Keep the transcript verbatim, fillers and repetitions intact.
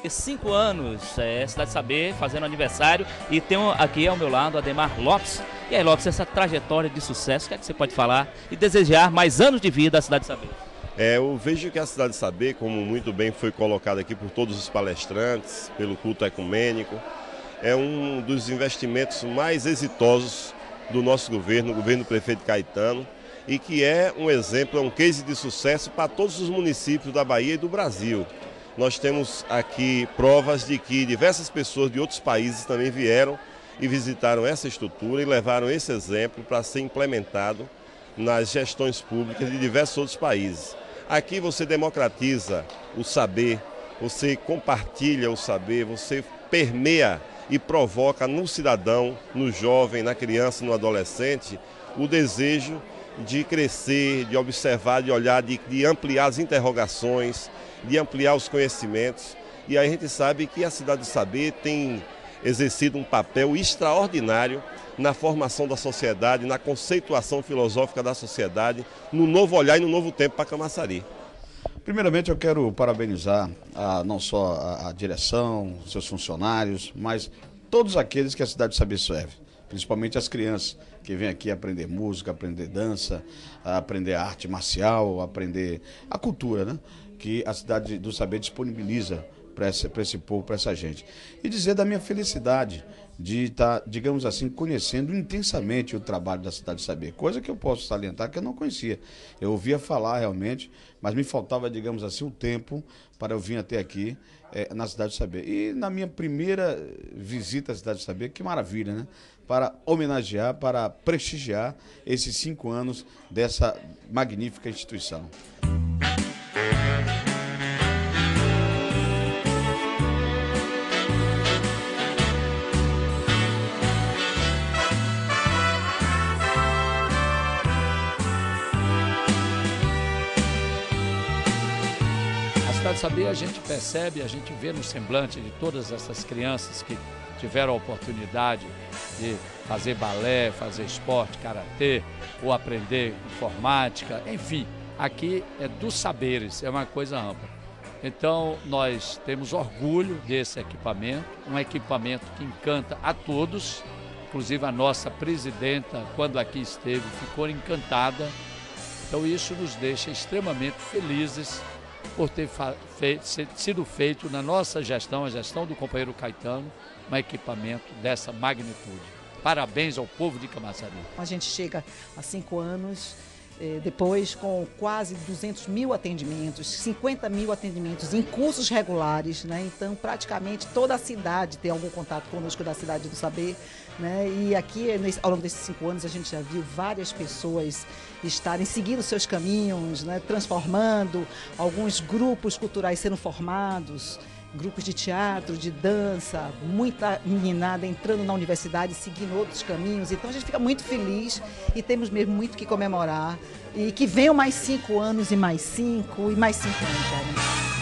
porque cinco anos, é, Cidade Saber fazendo aniversário, e tem aqui ao meu lado Ademar Lopes. E aí, Lopes, essa trajetória de sucesso, o que é que você pode falar e desejar mais anos de vida à Cidade Saber? É, eu vejo que a Cidade Saber, como muito bem foi colocado aqui por todos os palestrantes, pelo culto ecumênico, é um dos investimentos mais exitosos do nosso governo, o governo do prefeito Caetano, e que é um exemplo, é um case de sucesso para todos os municípios da Bahia e do Brasil. Nós temos aqui provas de que diversas pessoas de outros países também vieram e visitaram essa estrutura e levaram esse exemplo para ser implementado nas gestões públicas de diversos outros países. Aqui você democratiza o saber, você compartilha o saber, você permeia e provoca no cidadão, no jovem, na criança, no adolescente, o desejo de crescer, de observar, de olhar, de, de ampliar as interrogações, de ampliar os conhecimentos. E aí a gente sabe que a Cidade do Saber tem exercido um papel extraordinário na formação da sociedade, na conceituação filosófica da sociedade, no novo olhar e no novo tempo para Camaçari. Primeiramente eu quero parabenizar a, não só a, a direção, seus funcionários, mas todos aqueles que a Cidade do Saber serve, principalmente as crianças que vêm aqui aprender música, aprender dança, aprender arte marcial, aprender a cultura, né? Que a Cidade do Saber disponibiliza para esse, para esse povo, para essa gente. E dizer da minha felicidade de estar, digamos assim, conhecendo intensamente o trabalho da Cidade do Saber, coisa que eu posso salientar que eu não conhecia. Eu ouvia falar realmente, mas me faltava, digamos assim, o tempo para eu vir até aqui é, na Cidade do Saber. E na minha primeira visita à Cidade do Saber, que maravilha, né? Para homenagear, para prestigiar esses cinco anos dessa magnífica instituição. A Cidade Saber a gente percebe, a gente vê no semblante de todas essas crianças que tiveram a oportunidade de fazer balé, fazer esporte, karatê, ou aprender informática, enfim, aqui é dos saberes, é uma coisa ampla. Então nós temos orgulho desse equipamento, um equipamento que encanta a todos, inclusive a nossa presidenta, quando aqui esteve, ficou encantada. Então isso nos deixa extremamente felizes por ter feito, sido feito na nossa gestão, a gestão do companheiro Caetano, um equipamento dessa magnitude. Parabéns ao povo de Camaçari. A gente chega a cinco anos, eh, depois com quase duzentos mil atendimentos, cinquenta mil atendimentos em cursos regulares, né? Então praticamente toda a cidade tem algum contato conosco da Cidade do Saber, né? E aqui ao longo desses cinco anos a gente já viu várias pessoas estarem seguindo seus caminhos, né? Transformando, alguns grupos culturais sendo formados, grupos de teatro, de dança, muita meninada entrando na universidade, seguindo outros caminhos. Então a gente fica muito feliz e temos mesmo muito que comemorar. E que venham mais cinco anos e mais cinco e mais cinco anos. Né?